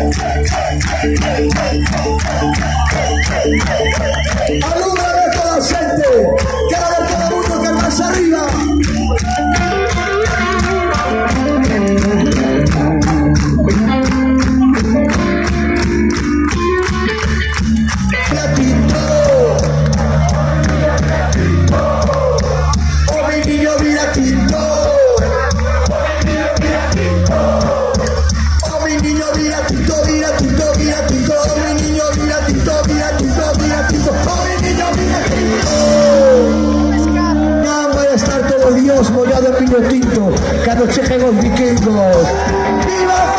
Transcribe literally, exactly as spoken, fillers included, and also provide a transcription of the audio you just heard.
Alúmbrame toda la gente, quiero ver todo el mundo que más arriba. Oh mi niño, mira Tito. Oh mi niño, mira Tito, mira Tito, mira Tito. Oh mi niño, mira Tito, mira Tito, mira Tito. Oh mi niño, mira Tito. Ya van a estar todos Dios mollado en vino tinto, que anochejen los vikingos. ¡Viva!